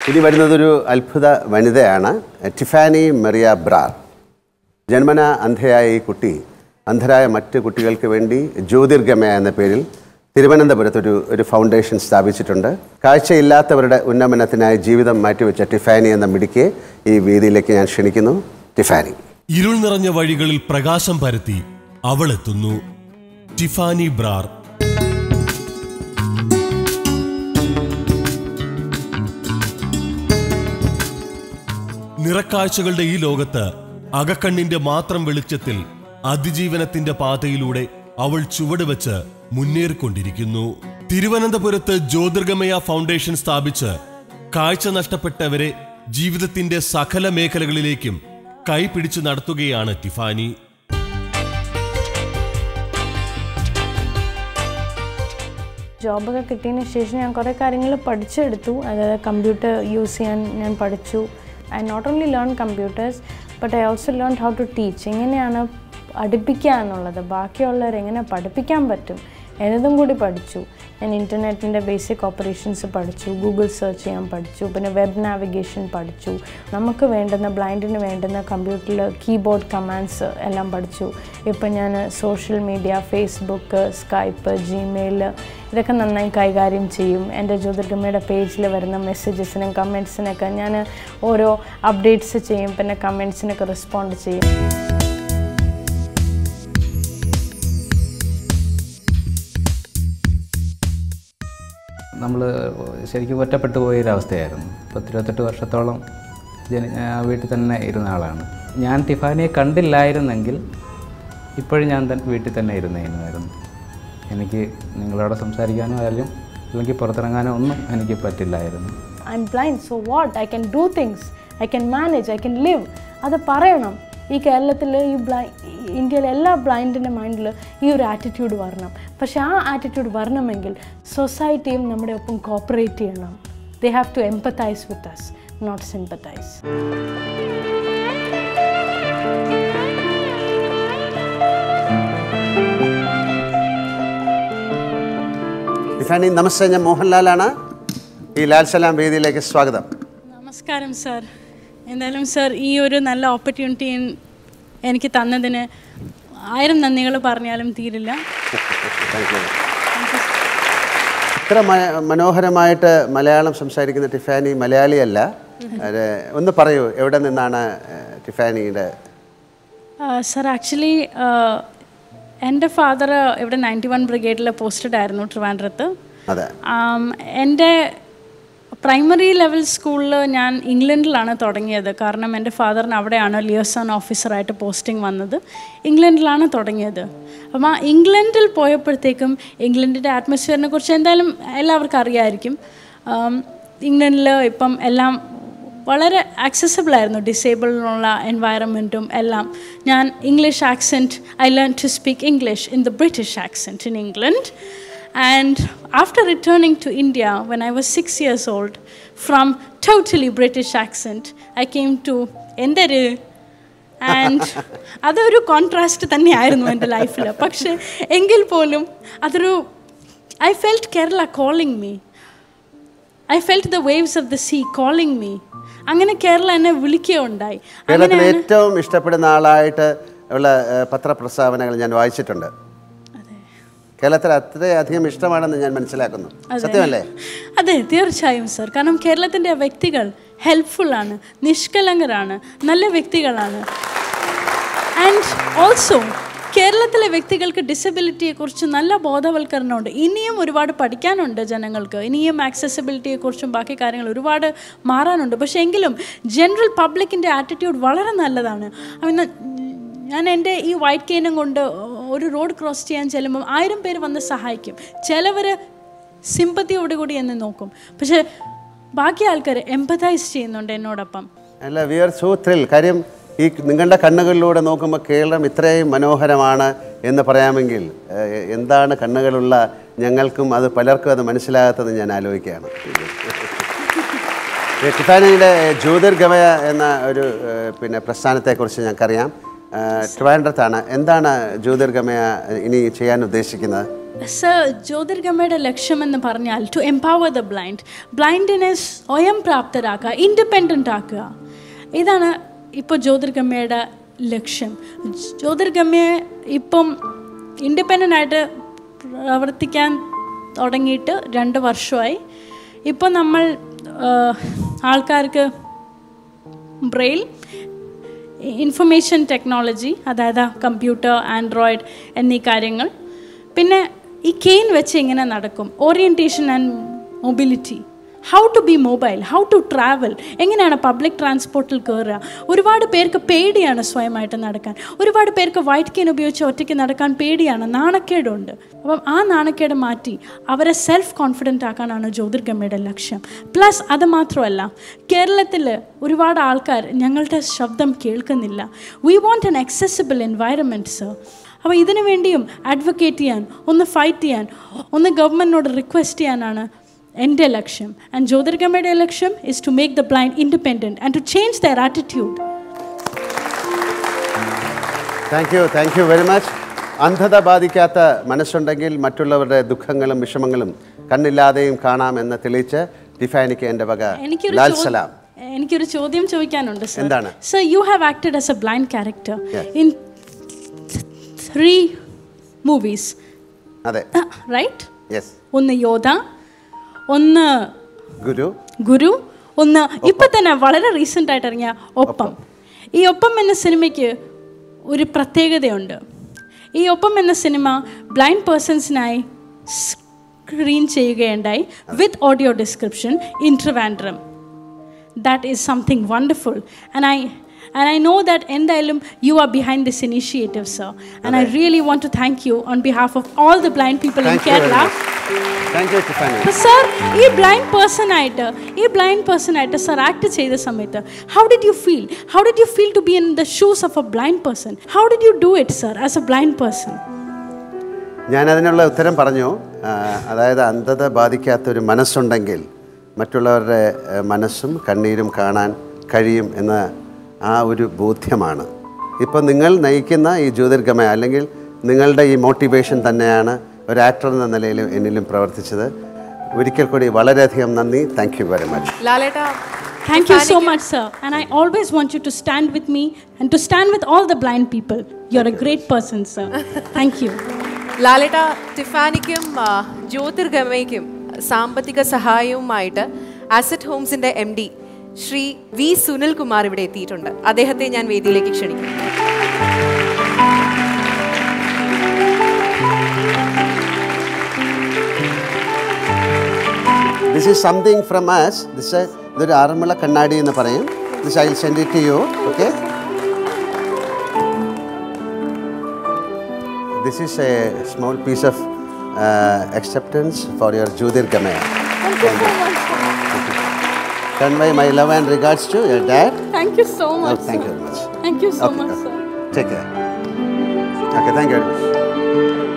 ഇനി വരുന്നതൊരു അത്ഭുത വനിതയാണ്, ടിഫാനി മറിയ ബ്രാർ. ജന്മന അന്ധയായ ഈ കുട്ടി അന്ധരായ മറ്റ് കുട്ടികൾക്ക് വേണ്ടി ജ്യോതിർഗമയ എന്ന പേരിൽ തിരുവനന്തപുരത്ത് ഒരു ഫൗണ്ടേഷൻ സ്ഥാപിച്ചിട്ടുണ്ട്. കാഴ്ചയില്ലാത്തവരുടെ ഉന്നമനത്തിനായി ജീവിതം മാറ്റിവെച്ച ടിഫാനി എന്ന മിടുക്കിയെ ഈ വേദിയിലേക്ക് ഞാൻ ക്ഷണിക്കുന്നു. ടിഫാനി. ഇരുൾ നിറഞ്ഞ വഴികളിൽ പ്രകാശം പരത്തി അവളെത്തുന്നു. ടിഫാനി ബ്രാർ. നിറക്കാഴ്ചകളുടെ ഈ ലോകത്ത് അകക്കണ്ണിന്റെ മാത്രം വെളിച്ചത്തിൽ അതിജീവനത്തിന്റെ പാതയിലൂടെ അവൾ ചുവടുവെച്ച് മുന്നേറിക്കൊണ്ടിരിക്കുന്നു. തിരുവനന്തപുരത്ത് ജ്യോതിർഗമയ ഫൗണ്ടേഷൻ സ്ഥാപിച്ച് കാഴ്ച നഷ്ടപ്പെട്ടവരെ ജീവിതത്തിന്റെ സകല മേഖലകളിലേക്കും കൈപിടിച്ചു നടത്തുകയാണ് ടിഫാനി. ജോബൊക്കെ കിട്ടിയതിന് ശേഷം ഞാൻ കുറേ കാര്യങ്ങൾ പഠിച്ചെടുത്തു. അതായത് കമ്പ്യൂട്ടർ യൂസ് ചെയ്യാൻ ഞാൻ പഠിച്ചു. I not only learn computers but I also learn how to teach. എങ്ങനെയാണ് പഠിപ്പിക്കുക എന്നുള്ളത്, ബാക്കിയുള്ളവരെ എങ്ങനെ പഠിപ്പിക്കാൻ പറ്റും എന്നതും കൂടി പഠിച്ചു. ഞാൻ ഇൻ്റർനെറ്റിൻ്റെ ബേസിക് ഓപ്പറേഷൻസ് പഠിച്ചു, ഗൂഗിൾ സെർച്ച് ചെയ്യാൻ പഠിച്ചു, പിന്നെ വെബ് നാവിഗേഷൻ പഠിച്ചു. നമുക്ക് വേണ്ടുന്ന ബ്ലൈൻഡിന് വേണ്ടുന്ന കമ്പ്യൂട്ടറിൽ കീബോർഡ് കമാൻഡ്സ് എല്ലാം പഠിച്ചു. ഇപ്പം ഞാൻ social media, Facebook, Skype, Gmail ഇതൊക്കെ നന്നായി കൈകാര്യം ചെയ്യും. എൻ്റെ ജ്യോതിർഗമയുടെ പേജിൽ വരുന്ന മെസ്സേജസിനും കമൻറ്റ്സിനൊക്കെ ഞാൻ ഓരോ അപ്ഡേറ്റ്സ് ചെയ്യും, പിന്നെ കമൻറ്റ്സിനൊക്കെ റെസ്പോണ്ട് ചെയ്യും. നമ്മൾ ശരിക്കും ഒറ്റപ്പെട്ടു പോയൊരവസ്ഥയായിരുന്നു. 28 വർഷത്തോളം വീട്ടിൽ തന്നെ ഇരുന്ന ആളാണ് ഞാൻ. ടിഫാനിയെ കണ്ടില്ലായിരുന്നെങ്കിൽ ഇപ്പോഴും ഞാൻ വീട്ടിൽ തന്നെ ഇരുന്നേനായിരുന്നു. എനിക്ക് നിങ്ങളോട് സംസാരിക്കാനോ അല്ലെങ്കിൽ പുറത്തിറങ്ങാനോ ഒന്നും എനിക്ക് പറ്റില്ലായിരുന്നു. I'm blind, so what, I can do things, I can manage, I can live. അത് പറയണം. ഈ കേരളത്തിൽ, ഇന്ത്യയിലെ എല്ലാ ബ്ലൈൻഡിൻ്റെ മൈൻഡിൽ ഈ ഒരു ആറ്റിറ്റ്യൂഡ് വരണം. പക്ഷേ ആ ആറ്റിറ്റ്യൂഡ് വരണമെങ്കിൽ സൊസൈറ്റിയും നമ്മുടെ ഒപ്പം കോപ്പറേറ്റ് ചെയ്യണം. They have to empathise with us, not sympathise. Tiffany, നമസ്തേ. ഞാൻ മോഹൻലാലാണ്. ഈ ലാൽ സലാം വേദിയിലേക്ക് സ്വാഗതം. നമസ്കാരം സാർ. എന്തായാലും സാർ, ഈ ഒരു നല്ല ഓപ്പർച്യൂണിറ്റി എനിക്ക് തന്നതിന് 1000 നന്ദികൾ പറഞ്ഞാലും തീരില്ല. ഇത്ര മനോഹരമായിട്ട് മലയാളം സംസാരിക്കുന്ന ടിഫാനി മലയാളിയല്ല. ഒന്ന് പറയൂ, എവിടെ നിന്നാണ് ടിഫാനിയുടെ? സാർ, ആക്ച്വലി എൻ്റെ ഫാദർ ഇവിടെ 91 ബ്രിഗേഡിൽ പോസ്റ്റഡ് ആയിരുന്നു ട്രിവാൻഡ്രത്ത്. എൻ്റെ പ്രൈമറി ലെവൽ സ്കൂളിൽ ഞാൻ ഇംഗ്ലണ്ടിലാണ് തുടങ്ങിയത്. കാരണം എൻ്റെ ഫാദറിന് അവിടെയാണ് ലിയോസൺ ഓഫീസറായിട്ട് പോസ്റ്റിംഗ് വന്നത്. ഇംഗ്ലണ്ടിലാണ് തുടങ്ങിയത്. അപ്പം ആ ഇംഗ്ലണ്ടിൽ പോയപ്പോഴത്തേക്കും ഇംഗ്ലണ്ടിൻ്റെ അറ്റ്മോസ്ഫിയറിനെ കുറിച്ച് എന്തായാലും എല്ലാവർക്കും അറിയാമായിരിക്കും. ഇംഗ്ലണ്ടിൽ ഇപ്പം എല്ലാം വളരെ ആക്സസിബിളായിരുന്നു, ഡിസേബിളിനുള്ള എൻവയറമെൻറ്റും എല്ലാം. ഞാൻ English accent, I learn to speak English in the British accent in England. And after returning to India when I was 6 years old, from totally British accent, I came to Enderu. And അതൊരു contrast തന്നെയായിരുന്നു എൻ്റെ ലൈഫിൽ. പക്ഷേ എങ്കിൽ പോലും അതൊരു I felt Kerala calling me. I felt the waves of the sea calling me. അങ്ങനെ കേരള എന്നെ വിളിക്കുകയുണ്ടായി. കേരളത്തിൽ ഏറ്റവും ഇഷ്ടപ്പെടുന്ന ആളായിട്ട് ഉള്ള പത്രപ്രസ്താവനകൾ ഞാൻ വായിച്ചിട്ടുണ്ട്. കേരളത്തിൽ അത്രയധികം ഇഷ്ടമാണെന്ന് ഞാൻ മനസ്സിലാക്കുന്നു. സത്യമല്ലേ? അതെ, തീർച്ചയായും സർ. കാരണം കേരളത്തിൻ്റെ വ്യക്തികൾ ഹെൽപ്ഫുള്ളാണ്, നിഷ്കളങ്കരാണ്, നല്ല വ്യക്തികളാണ്. ആൻഡ് ഓൾസോ കേരളത്തിലെ വ്യക്തികൾക്ക് ഡിസബിലിറ്റിയെക്കുറിച്ച് നല്ല ബോധവൽക്കരണമുണ്ട്. ഇനിയും ഒരുപാട് പഠിക്കാനുണ്ട് ജനങ്ങൾക്ക്. ഇനിയും ആക്സസിബിലിറ്റിയെക്കുറിച്ചും ബാക്കി കാര്യങ്ങൾ ഒരുപാട് മാറാനുണ്ട്. പക്ഷേ എങ്കിലും ജനറൽ പബ്ലിക്കിൻ്റെ ആറ്റിറ്റ്യൂഡ് വളരെ നല്ലതാണ്. ഞാൻ എൻ്റെ ഈ വൈറ്റ് കെയിനും കൊണ്ട് ഒരു റോഡ് ക്രോസ് ചെയ്യാൻ ചെല്ലുമ്പോൾ 1000 പേര് വന്ന് സഹായിക്കും. ചിലവർ സിമ്പത്തിയോടുകൂടി എന്ന് നോക്കും, പക്ഷെ ബാക്കി ആൾക്കാർ എംപതൈസ് ചെയ്യുന്നുണ്ട് എന്നോടൊപ്പം. അല്ല, വി ആർ സോ ത്രിൽ. കാര്യം ഈ നിങ്ങളുടെ കണ്ണുകളിലൂടെ നോക്കുമ്പോൾ കേരളം ഇത്രയും മനോഹരമാണ് എന്ന് പറയാമെങ്കിൽ എന്താണ് കണ്ണുകളുള്ള ഞങ്ങൾക്കും അത് പലർക്കും അത് മനസ്സിലാകാത്തത് ഞാൻ ആലോചിക്കുകയാണ്. ടിഫാനിയുടെ ജ്യോതിർഗമയ എന്ന ഒരു പ്രസ്ഥാനത്തെക്കുറിച്ച് ഞങ്ങൾക്കറിയാം. ട്രിവാൻഡ്രത്താണ്. എന്താണ് ജ്യോതിർഗമയ ഇനി ചെയ്യാൻ ഉദ്ദേശിക്കുന്നത്? സർ, ജ്യോതിർഗമയുടെ ലക്ഷ്യമെന്ന് പറഞ്ഞാൽ ടു എംപവർ ദ ബ്ലൈൻഡിനെ സ്വയം പ്രാപ്തരാക്കുക, ഇൻഡിപെൻഡൻ്റ് ആക്കുക. ഇതാണ് ഇപ്പോൾ ജ്യോതിർഗമയുടെ ലക്ഷ്യം. ജ്യോതിർഗമയെ ഇപ്പം ഇൻഡിപെൻഡൻ്റ് ആയിട്ട് പ്രവർത്തിക്കാൻ തുടങ്ങിയിട്ട് 2 വർഷമായി. ഇപ്പോൾ നമ്മൾ ആൾക്കാർക്ക് ബ്രെയിൽ, ഇൻഫർമേഷൻ ടെക്നോളജി, അതായത് കമ്പ്യൂട്ടർ, ആൻഡ്രോയിഡ് എന്നീ കാര്യങ്ങൾ, പിന്നെ ഈ കെയിൻ വെച്ച് എങ്ങനെ നടക്കും, orientation and mobility, how to be mobile, how to travel, എങ്ങനെയാണ് പബ്ലിക് ട്രാൻസ്പോർട്ടിൽ കയറുക. ഒരുപാട് പേർക്ക് പേടിയാണ് സ്വയമായിട്ട് നടക്കാൻ. ഒരുപാട് പേർക്ക് വൈറ്റ് കെയിൻ ഉപയോഗിച്ച് ഒറ്റയ്ക്ക് നടക്കാൻ പേടിയാണ്, നാണക്കേടുണ്ട്. അപ്പം ആ നാണക്കേട് മാറ്റി അവരെ സെൽഫ് കോൺഫിഡൻ്റ് ആക്കാനാണ് ജ്യോതിർഗമയുടെ ലക്ഷ്യം. പ്ലസ് അത് മാത്രമല്ല, കേരളത്തിൽ ഒരുപാട് ആൾക്കാർ ഞങ്ങളുടെ ശബ്ദം കേൾക്കുന്നില്ല. We want an accessible environment sir. അപ്പോൾ ഇതിനു വേണ്ടിയും അഡ്വക്കേറ്റ് ചെയ്യാൻ, ഒന്ന് ഫൈറ്റ് ചെയ്യാൻ, ഒന്ന് ഗവൺമെൻറ്റിനോട് റിക്വസ്റ്റ് ചെയ്യാനാണ് എൻ്റെ ലക്ഷ്യം. ആൻഡ് ജ്യോതിർഗമയുടെ ലക്ഷ്യം is to make the blind independent and to change their attitude. Thank you very much. അന്ധത ബാധിക്കാത്ത മനസ്സുണ്ടെങ്കിൽ മറ്റുള്ളവരുടെ ദുഃഖങ്ങളും വിഷമങ്ങളും കണ്ണില്ലാതെയും കാണാമെന്ന് തെളിയിച്ച് ടിഫാനിക്ക് എൻ്റെ വക ലാൽ സലാം. എനിക്കൊരു ചോദ്യം ചോദിക്കാനുണ്ട് സർ. എന്താണ്? Sir, you have acted as a blind character in 3 movies. അതെ, റൈറ്റ്? യെസ്. ഒന്ന് യോധ, ഒന്ന് ഗുരു, ഒന്ന് ഇപ്പം തന്നെ വളരെ റീസെൻ്റ് ആയിട്ട് ഇറങ്ങിയ ഒപ്പം. ഈ ഒപ്പം എന്ന സിനിമയ്ക്ക് ഒരു പ്രത്യേകതയുണ്ട്. ഈ ഒപ്പം എന്ന സിനിമ ബ്ലൈൻഡ് പേഴ്സൺസിനായി സ്ക്രീൻ ചെയ്യുകയുണ്ടായി with audio description in Trivandrum. That is something wonderful, and I know that എന്തായാലും you are behind this initiative, sir, and I really want to thank you on behalf of all the blind people in Kerala. Thank you, Tiffany. Sir, ഈ blind person ആയിട്ട് sir act ചെയ്ത സമയത്ത് how did you feel to be in the shoes of a blind person? How did you do it, sir, as a blind person? ഞാൻ അതിനുള്ള ഉത്തരം പറഞ്ഞു. അതായത് അന്ധത ബാധിക്കാത്തൊരു മനസ്സുണ്ടെങ്കിൽ മറ്റുള്ളവരുടെ മനസ്സും കണ്ണീരും കാണാൻ കഴിയും എന്ന ആ ഒരു ബോധ്യമാണ്. ഇപ്പോൾ നിങ്ങൾ നയിക്കുന്ന ഈ ജ്യോതിർഗമയ അല്ലെങ്കിൽ നിങ്ങളുടെ ഈ മോട്ടിവേഷൻ തന്നെയാണ് ഒരു ആക്ടർ എന്ന നിലയിൽ എന്നിലും പ്രവർത്തിച്ചത്. ഒരിക്കൽ കൂടി വളരെയധികം നന്ദി. Thank you very much. ലാലേട്ടാ, thank you so much, sir, and I always want you to stand with me and to stand with all the blind people. You're a great person, sir. Thank you. ലാലേട്ടാ, ടിഫാനിക്കും ജ്യോതിർഗമയ്ക്കും സാമ്പത്തിക സഹായവുമായിട്ട് Asset ഹോംസിന്റെ MD Shri V Sunilkumar ഇവിടെ എത്തിയിട്ടുണ്ട്. അദ്ദേഹത്തെ ഞാൻ വേദിയിലേക്ക് ക്ഷണിക്കുന്നു. This is something from us. ഇതൊരു ആറന്മുള കണ്ണാടി എന്ന് പറയും. This I will send it to you. Okay. This is a small piece of acceptance for your Jyotirgamaya. Thank you so much. Convey my love and regards to your dad. Thank you so much. Thank you very much. Thank you so much, sir. Take care. Okay, thank you very much.